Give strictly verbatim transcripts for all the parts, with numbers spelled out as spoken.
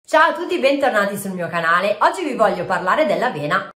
Ciao a tutti, bentornati sul mio canale. Oggi vi voglio parlare dell'avena.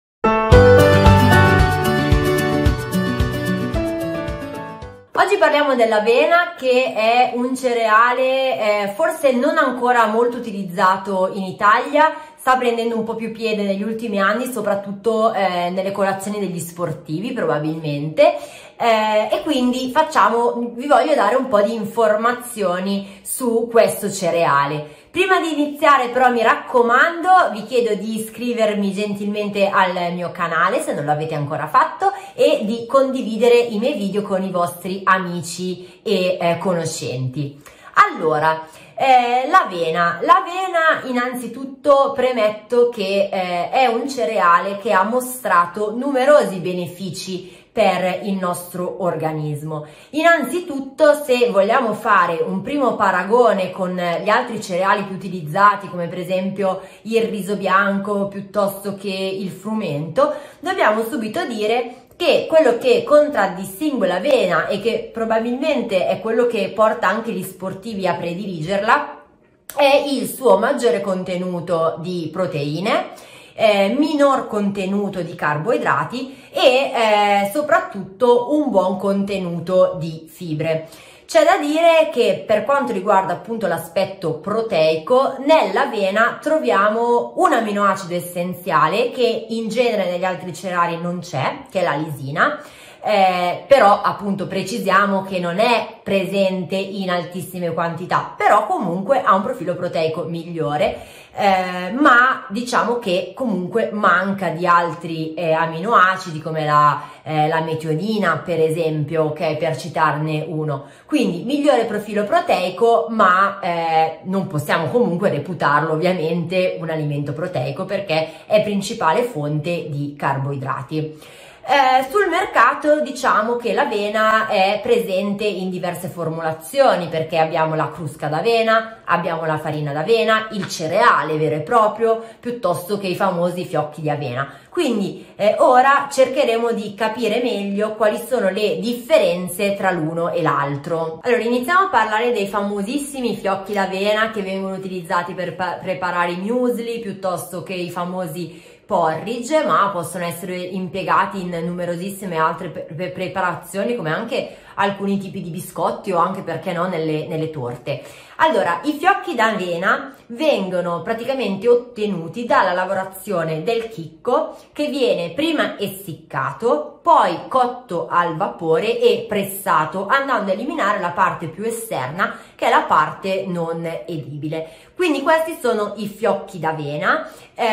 Oggi parliamo dell'avena, che è un cereale eh, forse non ancora molto utilizzato in Italia, sta prendendo un po' più piede negli ultimi anni, soprattutto eh, nelle colazioni degli sportivi probabilmente, eh, e quindi facciamo, vi voglio dare un po' di informazioni su questo cereale. Prima di iniziare però mi raccomando, vi chiedo di iscrivermi gentilmente al mio canale se non l'avete ancora fatto e di condividere i miei video con i vostri amici e eh, conoscenti. Allora, eh, l'avena. L'avena innanzitutto premetto che eh, è un cereale che ha mostrato numerosi benefici per il nostro organismo. Innanzitutto, se vogliamo fare un primo paragone con gli altri cereali più utilizzati, come per esempio il riso bianco piuttosto che il frumento, dobbiamo subito dire che quello che contraddistingue l'avena e che probabilmente è quello che porta anche gli sportivi a prediligerla è il suo maggiore contenuto di proteine, Eh, minor contenuto di carboidrati e eh, soprattutto un buon contenuto di fibre. C'è da dire che per quanto riguarda appunto l'aspetto proteico, nell'avena troviamo un aminoacido essenziale che in genere negli altri cereali non c'è, che è la lisina. Eh, però appunto precisiamo che non è presente in altissime quantità, però comunque ha un profilo proteico migliore, eh, ma diciamo che comunque manca di altri eh, aminoacidi come la, eh, la metionina per esempio, ok, per citarne uno. Quindi migliore profilo proteico, ma eh, non possiamo comunque reputarlo ovviamente un alimento proteico perché è principale fonte di carboidrati. Eh, sul mercato diciamo che l'avena è presente in diverse formulazioni, perché abbiamo la crusca d'avena, abbiamo la farina d'avena, il cereale vero e proprio, piuttosto che i famosi fiocchi di avena. Quindi eh, ora cercheremo di capire meglio quali sono le differenze tra l'uno e l'altro. Allora, iniziamo a parlare dei famosissimi fiocchi d'avena che vengono utilizzati per preparare i muesli piuttosto che i famosi porridge, ma possono essere impiegati in numerosissime altre pre preparazioni, come anche alcuni tipi di biscotti o anche, perché no, nelle, nelle torte. Allora, i fiocchi d'avena vengono praticamente ottenuti dalla lavorazione del chicco, che viene prima essiccato, poi cotto al vapore e pressato, andando a eliminare la parte più esterna, che è la parte non edibile. Quindi questi sono i fiocchi d'avena,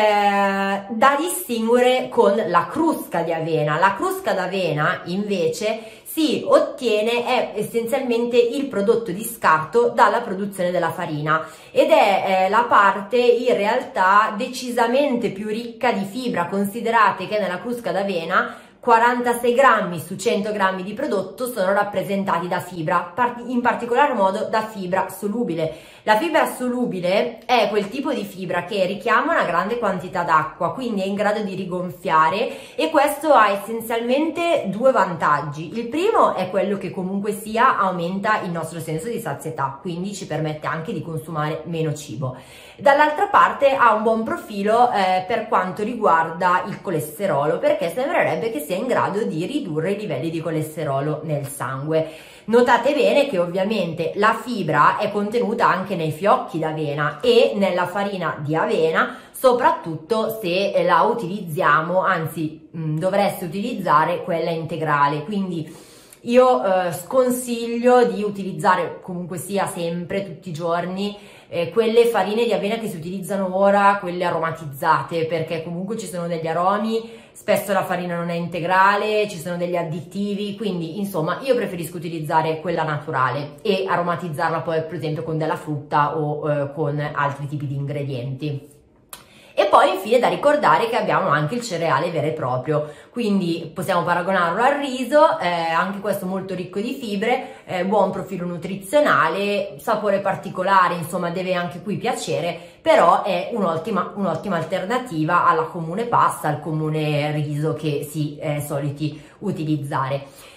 eh, da distinguere con la crusca di avena. La crusca d'avena invece si ottiene, è essenzialmente il prodotto di scarto dalla produzione della farina ed è eh, la parte in realtà decisamente più ricca di fibra. Considerate che nella crusca d'avena quarantasei grammi su cento grammi di prodotto sono rappresentati da fibra, in particolar modo da fibra solubile. La fibra solubile è quel tipo di fibra che richiama una grande quantità d'acqua, quindi è in grado di rigonfiare, e questo ha essenzialmente due vantaggi. Il primo è quello che comunque sia aumenta il nostro senso di sazietà, quindi ci permette anche di consumare meno cibo. Dall'altra parte ha un buon profilo eh, per quanto riguarda il colesterolo, perché sembrerebbe che sia in grado di ridurre i livelli di colesterolo nel sangue. Notate bene che ovviamente la fibra è contenuta anche nei fiocchi d'avena e nella farina di avena, soprattutto se la utilizziamo, anzi mh, dovreste utilizzare quella integrale. Quindi io eh, sconsiglio di utilizzare comunque sia sempre, tutti i giorni, eh, quelle farine di avena che si utilizzano ora, quelle aromatizzate, perché comunque ci sono degli aromi, spesso la farina non è integrale, ci sono degli additivi, quindi insomma io preferisco utilizzare quella naturale e aromatizzarla poi per esempio con della frutta o eh, con altri tipi di ingredienti. E poi infine da ricordare che abbiamo anche il cereale vero e proprio, quindi possiamo paragonarlo al riso, eh, anche questo molto ricco di fibre, eh, buon profilo nutrizionale, sapore particolare, insomma deve anche qui piacere, però è un'ottima un'ottima alternativa alla comune pasta, al comune riso che si è soliti utilizzare.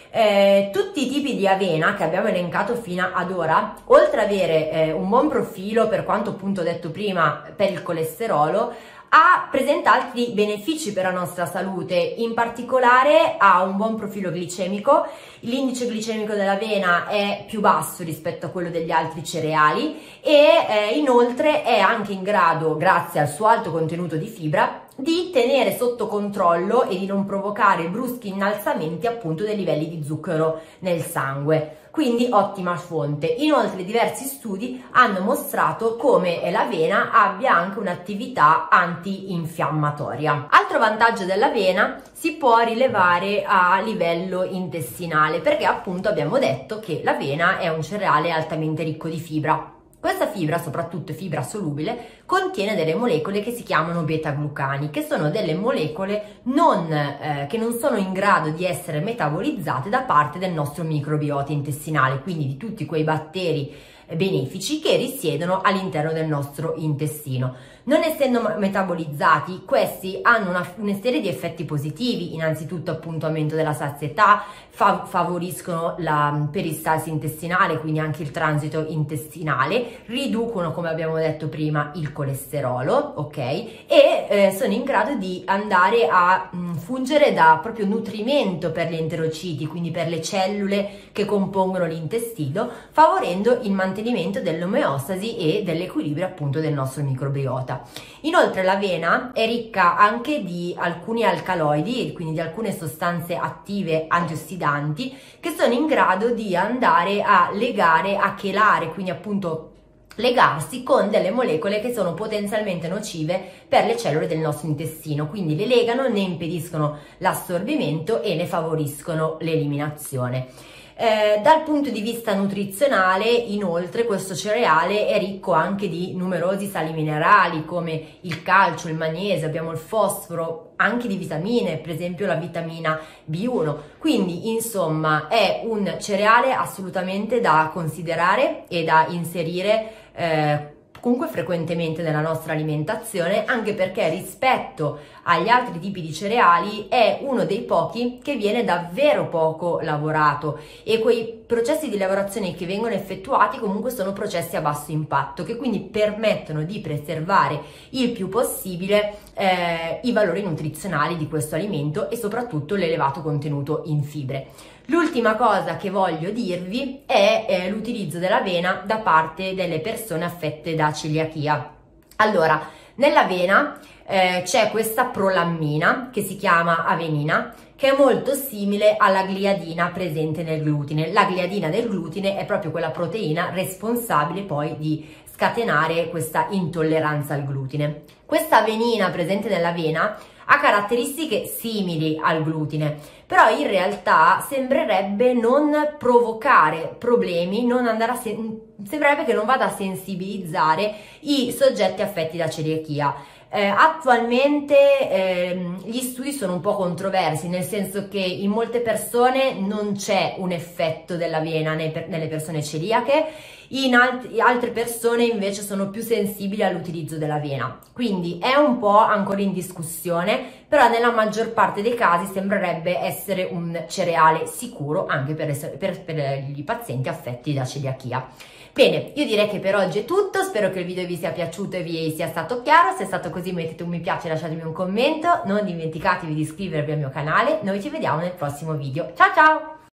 Eh, tutti i tipi di avena che abbiamo elencato fino ad ora, oltre ad avere eh, un buon profilo, per quanto appunto detto prima, per il colesterolo, ha, presenta altri benefici per la nostra salute. In particolare ha un buon profilo glicemico, l'indice glicemico dell'avena è più basso rispetto a quello degli altri cereali e eh, inoltre è anche in grado, grazie al suo alto contenuto di fibra, di tenere sotto controllo e di non provocare bruschi innalzamenti appunto dei livelli di zucchero nel sangue. Quindi ottima fonte. Inoltre diversi studi hanno mostrato come l'avena abbia anche un'attività antinfiammatoria. Altro vantaggio dell'avena si può rilevare a livello intestinale, perché appunto abbiamo detto che l'avena è un cereale altamente ricco di fibra. Questa fibra, soprattutto fibra solubile, contiene delle molecole che si chiamano beta-glucani, che sono delle molecole non, eh, che non sono in grado di essere metabolizzate da parte del nostro microbiota intestinale, quindi di tutti quei batteri benefici che risiedono all'interno del nostro intestino. Non essendo metabolizzati, questi hanno una, una serie di effetti positivi, innanzitutto appunto aumento della sazietà, fa, favoriscono la peristalsi intestinale, quindi anche il transito intestinale, riducono, come abbiamo detto prima, il colesterolo, ok? E eh, sono in grado di andare a mh, fungere da proprio nutrimento per gli enterociti, quindi per le cellule che compongono l'intestino, favorendo il mantenimento dell'omeostasi e dell'equilibrio appunto del nostro microbiota. Inoltre l'avena è ricca anche di alcuni alcaloidi, quindi di alcune sostanze attive antiossidanti che sono in grado di andare a legare, a chelare, quindi appunto legarsi con delle molecole che sono potenzialmente nocive per le cellule del nostro intestino, quindi le legano, ne impediscono l'assorbimento e ne favoriscono l'eliminazione. Eh, dal punto di vista nutrizionale, inoltre, questo cereale è ricco anche di numerosi sali minerali come il calcio, il magnesio, abbiamo il fosforo, anche di vitamine, per esempio la vitamina B uno. Quindi, insomma, è un cereale assolutamente da considerare e da inserire eh, comunque frequentemente nella nostra alimentazione, anche perché rispetto agli altri tipi di cereali è uno dei pochi che viene davvero poco lavorato, e quei processi di lavorazione che vengono effettuati comunque sono processi a basso impatto, che quindi permettono di preservare il più possibile eh, i valori nutrizionali di questo alimento e soprattutto l'elevato contenuto in fibre. L'ultima cosa che voglio dirvi è eh, l'utilizzo dell'avena da parte delle persone affette da celiachia. Allora, nell'avena eh, c'è questa prolammina che si chiama avenina, che è molto simile alla gliadina presente nel glutine. La gliadina del glutine è proprio quella proteina responsabile poi di scatenare questa intolleranza al glutine. Questa avenina presente nell'avena ha caratteristiche simili al glutine, però in realtà sembrerebbe non provocare problemi, non andare a sembrerebbe che non vada a sensibilizzare i soggetti affetti da celiachia. Eh, attualmente eh, gli studi sono un po' controversi, nel senso che in molte persone non c'è un effetto dell'avena nelle persone celiache, in alt altre persone invece sono più sensibili all'utilizzo dell'avena, quindi è un po' ancora in discussione, però nella maggior parte dei casi sembrerebbe essere un cereale sicuro anche per, essere, per, per i pazienti affetti da celiachia. Bene, io direi che per oggi è tutto, spero che il video vi sia piaciuto e vi sia stato chiaro. Se è stato così mettete un mi piace e lasciatemi un commento, non dimenticatevi di iscrivervi al mio canale. Noi ci vediamo nel prossimo video, ciao ciao!